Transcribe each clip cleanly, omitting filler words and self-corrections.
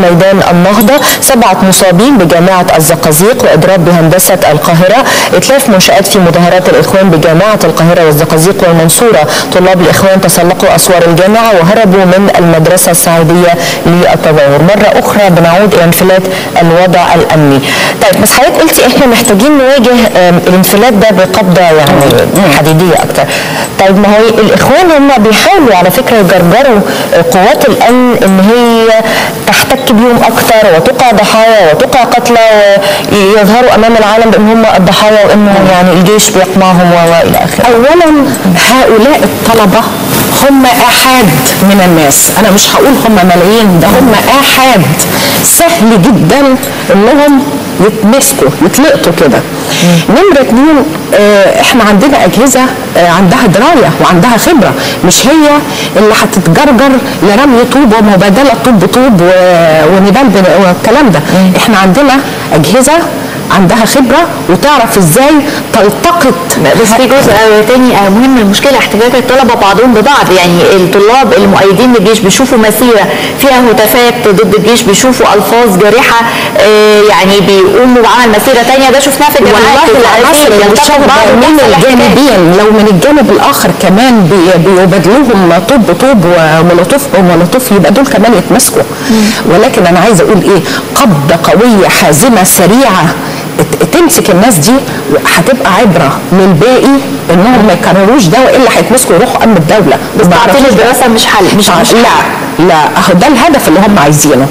ميدان النهضة، 7 مصابين بجامعة الزقازيق وإضراب بهندسة القاهرة، إتلاف منشآت في مظاهرات الإخوان بجامعة القاهرة والزقازيق والمنصورة. طلاب الإخوان تسلقوا أسوار الجامعة وهربوا من المدرسة السعودية للتظاهر. مرة أخرى بنعود إلى انفلات الوضع الأمني. طيب بس حضرتك قلتي إحنا محتاجين نواجه الانفلات ده بقبضة يعني حديدية أكتر. طيب ما هو الإخوان هم بيحاولوا على فكرة يجرجروا قوات الأمن إن هي تحتك بيهم أكتر وتقع ضحايا وتقع قتلى ويظهروا أمام العالم بأن هم الضحايا وأنه يعني الجيش بيقمعهم وإلى آخره. أولا هؤلاء الطلبة هم آحاد من الناس، أنا مش هقول هم ملايين، ده هم آحاد، سهل جدا إنهم يتمسكوا يتلقطوا كده. نمرة 2 احنا عندنا أجهزة عندها دراية وعندها خبرة، مش هي اللي هتتجرجر لرمي طوب ومبادلة طوب بطوب ونبال والكلام ده. احنا عندنا أجهزة عندها خبرة وتعرف ازاي تلتقط. بس في جزء تاني مهم، المشكله احتكاك الطلبه بعضهم ببعض، يعني الطلاب المؤيدين للجيش بيشوفوا مسيره فيها هتافات ضد الجيش، بيشوفوا الفاظ جارحه يعني بيقوموا بعمل مسيره ثانيه، ده شفناه في الجامعات والله من الجانبين. لو من الجانب الاخر كمان بيبادلوهم طوب بطوب ومولوتوف يبقى دول كمان يتمسكوا. ولكن انا عايزه اقول ايه، قبضه قويه حازمه سريعه تمسك الناس دي هتبقى عبره للباقي انهم ما يكرروش ده، والا هيتمسكوا يروحوا امن الدوله. بس تعطيل الدراسه مش حل، مش لا اهو ده الهدف اللي هم عايزينه.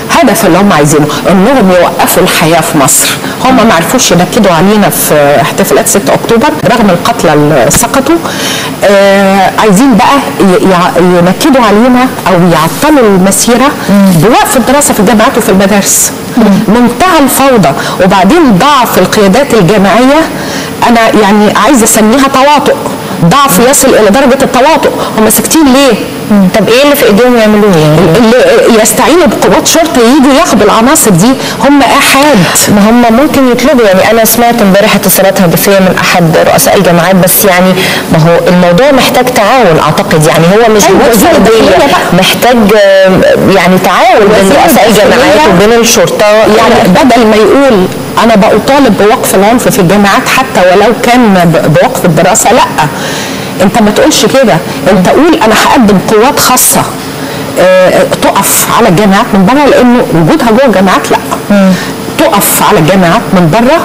انهم يوقفوا الحياه في مصر. هم ما عرفوش ينكدوا علينا في احتفالات 6 اكتوبر رغم القتلى اللي سقطوا. عايزين بقى ينكدوا علينا او يعطلوا المسيره بوقف الدراسه في الجامعات وفي المدارس. منتهى الفوضى. وبعدين ضعف القيادات الجامعيه، انا يعني عايزه اسميها تواطؤ، ضعف يصل الى درجه التواطؤ. هم ساكتين ليه؟ طب ايه اللي في ايديهم يعملوه يعني؟ اللي يستعينوا بقوات شرطه يجوا ياخدوا العناصر دي، هم احاد. ما هم ممكن يطلبوا، يعني انا سمعت امبارح اتصالات هاتفيه من احد رؤساء الجامعات، بس يعني ما هو الموضوع محتاج تعاون اعتقد، يعني هو مش محتاج يعني تعاون بين رؤساء الجامعات وبين الشرطه. يعني بدل ما يقول انا بطالب بوقف العنف في الجامعات حتى ولو كان بوقف الدراسه، لا انت ما تقولش كده، انت قول انا هقدم قوات خاصه تقف على الجامعات من بره، لانه وجودها جوه الجامعات لا تقف على الجامعات من بره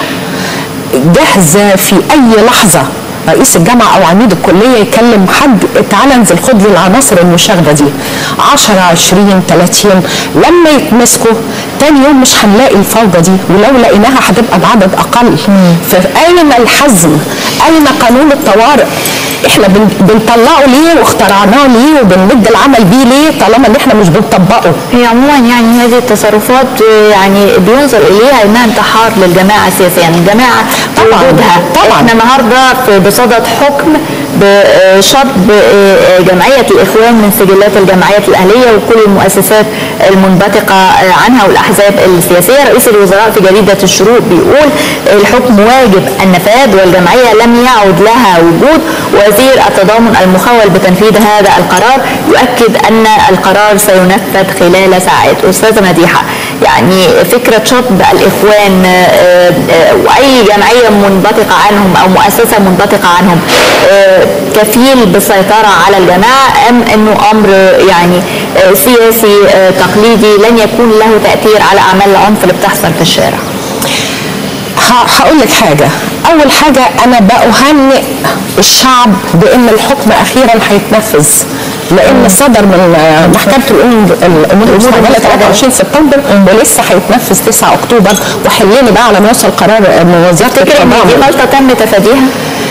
جاهزه في اي لحظه رئيس الجامعه او عميد الكليه يكلم حد تعالى انزل خد لي العناصر المشاغبه دي 10 20 30. لما يتمسكوا تاني يوم مش هنلاقي الفوضى دي، ولو لقيناها هتبقى بعدد اقل. فاين الحزم؟ اين قانون الطوارئ؟ احنا بنطلعه ليه واخترعناه ليه وبنمد العمل بيه ليه طالما ان احنا مش بنطبقه؟ هي عموما يعني هذه التصرفات يعني بينظر اليها انها انتحار للجماعه السياسيه، يعني الجماعه وجودها. احنا النهارده بصدد حكم بشطب جمعيه الاخوان من سجلات الجمعيات الاهليه وكل المؤسسات المنبثقه عنها والاحزاب السياسيه. رئيس الوزراء في جريده الشروق بيقول الحكم واجب النفاذ والجمعيه لم يعد لها وجود. وزير التضامن المخول بتنفيذ هذا القرار يؤكد ان القرار سينفذ خلال ساعات. استاذه مديحه، يعني فكره شطب الاخوان واي جمعيه منبثقه عنهم او مؤسسه منبثقه عنهم كفيل بالسيطره على الجماعه، ام انه امر يعني سياسي تقليدي لن يكون له تاثير على اعمال العنف اللي بتحصل في الشارع؟ هقول لك حاجه. اول حاجه انا بأهنئ الشعب بان الحكم اخيرا هيتنفذ، لان صدر من محكمه الامور المستعجله 23 سبتمبر ولسه هيتنفذ 9 اكتوبر. وحلينا بقى على ما يوصل قرار من وزاره التضامن. دي غلطه تم تفاديها؟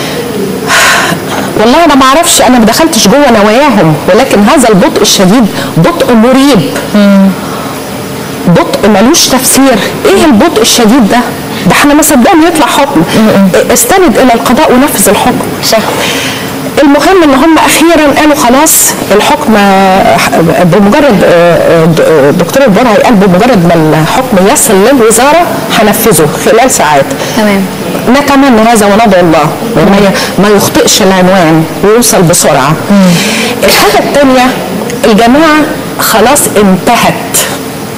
والله انا ما اعرفش، انا ما دخلتش جوه نواياهم، ولكن هذا البطء الشديد بطء مريب، بطء ملوش تفسير. ايه البطء الشديد ده؟ ده احنا ما صدقنا يطلع حكم. استند الى القضاء ونفذ الحكم. صح. المهم ان هم اخيرا قالوا خلاص الحكم بمجرد دكتور البرعي قال بمجرد ما الحكم يصل للوزاره هنفذه خلال ساعات. تمام. نتمنى هذا وندعو الله ما يخطئش العنوان ويوصل بسرعه. الحاجه الثانيه، الجماعه خلاص انتهت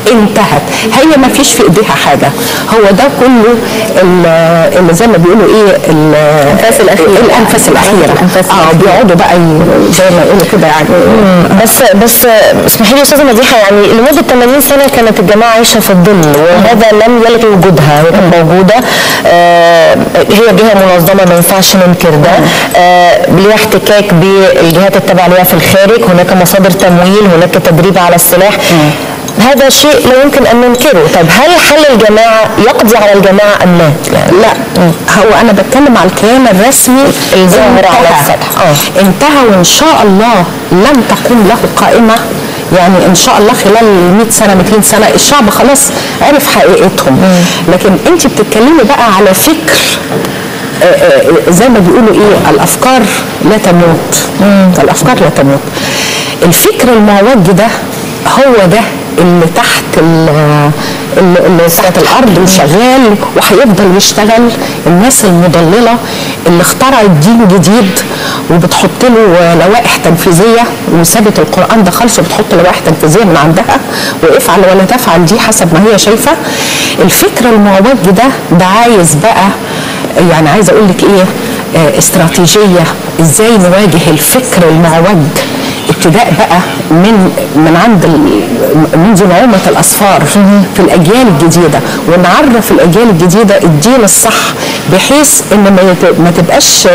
انتهت، هي ما فيش في ايديها حاجه، هو ده كله اللي زي ما بيقولوا ايه الانفاس الاخيره بيقعدوا بقى زي ما يقولوا كده يعني. بس اسمحي لي يا استاذه مديحه، يعني لمده 80 سنه كانت الجماعه عايشه في الظل، وهذا لم يلغي وجودها، هي كانت موجوده، هي جهه منظمه ما ينفعش ننكر ده، ليها احتكاك بالجهات التابعه ليها في الخارج، هناك مصادر تمويل، هناك تدريب على السلاح، هذا شيء لا يمكن ان ننكره. طيب هل حل الجماعه يقضي على الجماعه ام لا؟ يعني لا، هو انا بتكلم على الكيان الرسمي الظاهر على السطح. انتهى، وان شاء الله لن تكون له قائمه، يعني ان شاء الله خلال 100 سنه 200 سنه الشعب خلاص عرف حقيقتهم. لكن انت بتتكلمي بقى على فكر زي ما بيقولوا ايه، الافكار لا تموت. الافكار لا تموت. الفكر المعوج ده هو ده اللي تحت اللي تحت الارض وشغال وهيفضل يشتغل. الناس المضلله اللي اخترعت دين جديد وبتحط له لوائح تنفيذيه، وسابت القران ده خالص وبتحط لوائح تنفيذيه من عندها، وافعل ولا تفعل دي حسب ما هي شايفه. الفكر المعوج ده عايز بقى، يعني عايزه اقول لك ايه، استراتيجيه ازاي نواجه الفكر المعوج، ابتداء بقى من عند منذ نعومة الأصفار في الأجيال الجديدة، ونعرف الأجيال الجديدة الدين الصح، بحيث إن ما تبقاش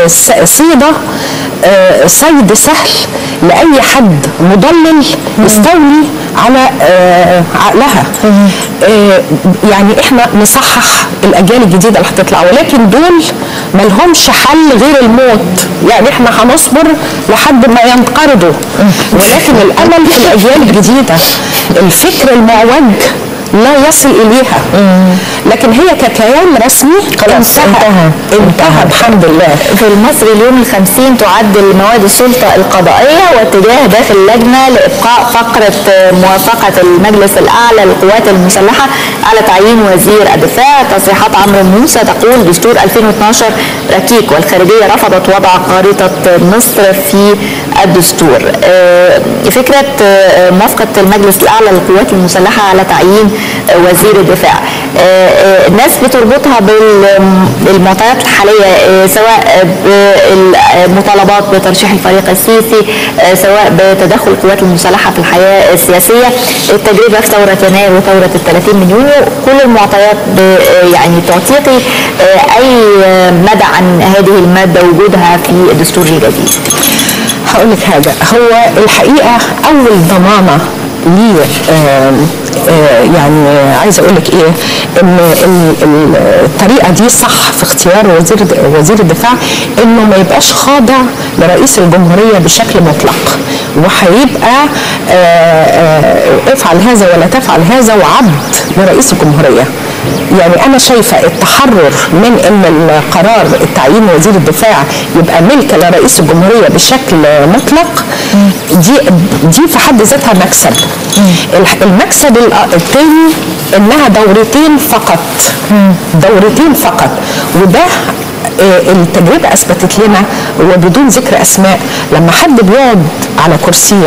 صيد سهل لأي حد مضلل يستولي على عقلها. يعني احنا نصحح الأجيال الجديدة اللي هتطلع، ولكن دول ما لهمش حل غير الموت. يعني احنا هنصبر لحد ما ينقرضوا، ولكن الامل في الاجيال الجديده. الفكر المعوج لا يصل اليها، لكن هي ككيان رسمي خلاص انتهى بحمد الله. في المصري اليوم ال50 تعدل مواد السلطه القضائيه واتجاه داخل اللجنه لابقاء فقره موافقه المجلس الاعلى للقوات المسلحه على تعيين وزير الدفاع. تصريحات عمرو موسى تقول دستور 2012 ركيك، والخارجيه رفضت وضع خريطه مصر في الدستور. فكره موافقه المجلس الاعلى للقوات المسلحه على تعيين وزير الدفاع، الناس بتربطها بالمعطيات الحاليه، سواء بالمطالبات بترشيح الفريق السيسي، سواء بتدخل القوات المسلحه في الحياه السياسيه، التجربه في ثوره يناير وثوره ال30 من يونيو. كل المعطيات يعني تعطيكي اي مدى عن هذه الماده وجودها في الدستور الجديد. هقول لك حاجه، هو الحقيقه اول ضمانه ليه يعني عايزه اقول لك ايه، ان الطريقه دي صح في اختيار وزير الدفاع، انه ما يبقاش خاضع لرئيس الجمهوريه بشكل مطلق، وهيبقى افعل هذا ولا تفعل هذا وعبد لرئيس الجمهوريه. يعني انا شايفه التحرر من ان القرار التعيين وزير الدفاع يبقى ملك لرئيس الجمهوريه بشكل مطلق، دي في حد ذاتها مكسب. المكسب الثاني انها دورتين فقط، وده التجربه اثبتت لنا، وبدون ذكر اسماء، لما حد بيقعد على كرسيه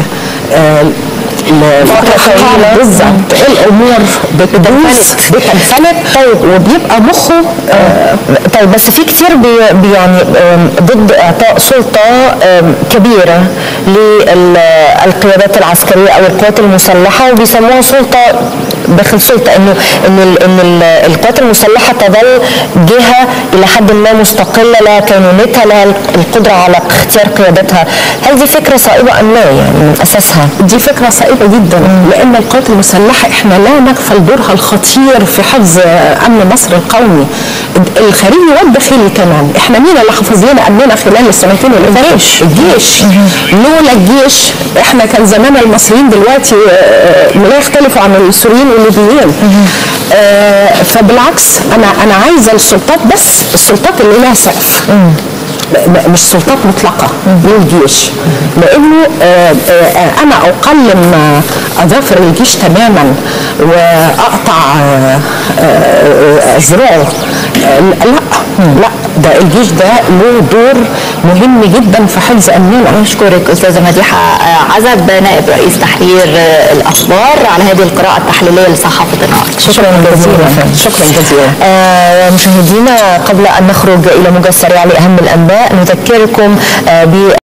بالظبط الامور بتنفلت وبيبقى مخه طيب بس في كتير يعني ضد اعطاء سلطه كبيره للقيادات العسكريه او القوات المسلحه، وبيسموها سلطه داخل سلطه، ان القوات المسلحه تظل جهه الى حد ما مستقله، لها كينونتها، لها القدره على اختيار قيادتها. هل دي فكره صائبه ام لا؟ يعني من اساسها دي فكره صائبه جدا، لان القوات المسلحه احنا لا نغفل دورها الخطير في حفظ امن مصر القومي، الخارجي والداخلي كمان. احنا مين اللي حافظ لنا امننا خلال السنتين اللي فاتوا؟ الجيش. لولا الجيش احنا كان زمان المصريين دلوقتي لا يختلفوا عن السوريين والليبيين. فبالعكس انا عايزه السلطات، بس السلطات اللي لها سقف، مش سلطات مطلقه للجيش، لانه انا اقلم اظافر الجيش تماما واقطع ذراعه، لا ده الجيش ده له دور مهم جدا في حفظ امننا. نشكرك استاذه مديحه عزب نائب رئيس تحرير الاخبار على هذه القراءه التحليليه لصحافه النهارده. شكرا جزيلا. شكرا جزيلا. مشاهدينا قبل ان نخرج الى موجز سريع لاهم الانباء نذكركم ب